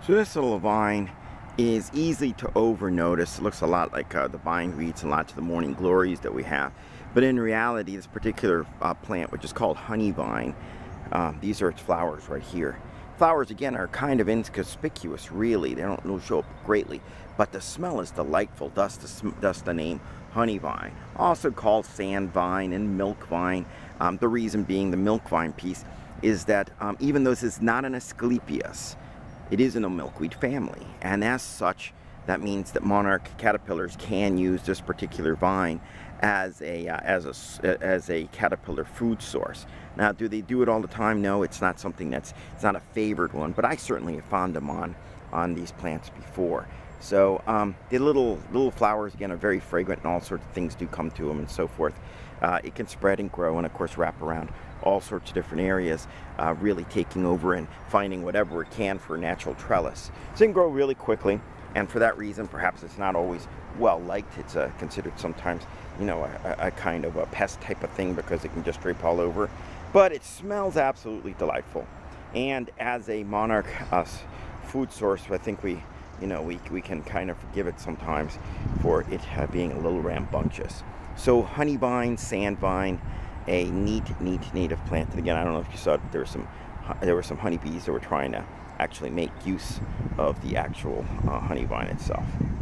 So this little vine is easy to overnotice. It looks a lot like the bindweeds and lots of the morning glories that we have. But in reality, this particular plant, which is called honeyvine, these are its flowers right here. Flowers, again, are kind of inconspicuous, really. They don't show up greatly. But the smell is delightful, thus the name honeyvine. Also called sandvine and milkvine. The reason being the milkvine piece is that even though this is not an Asclepias, it is in a milkweed family, and as such, that means that monarch caterpillars can use this particular vine as a caterpillar food source. Now, do they do it all the time? No, it's not something it's not a favored one, but I certainly have found them on these plants before. So the little flowers, again, are very fragrant, and all sorts of things do come to them and so forth. It can spread and grow and, of course, wrap around all sorts of different areas, really taking over and finding whatever it can for a natural trellis. So it can grow really quickly, and for that reason, perhaps it's not always well liked. It's considered sometimes, you know, a kind of a pest type of thing because it can just drape all over. But it smells absolutely delightful, and as a monarch food source, I think we can kind of forgive it sometimes for it being a little rambunctious. So honeyvine, sandvine, a neat native plant. And again, I don't know if you saw it, there were some honeybees that were trying to actually make use of the actual honeyvine itself.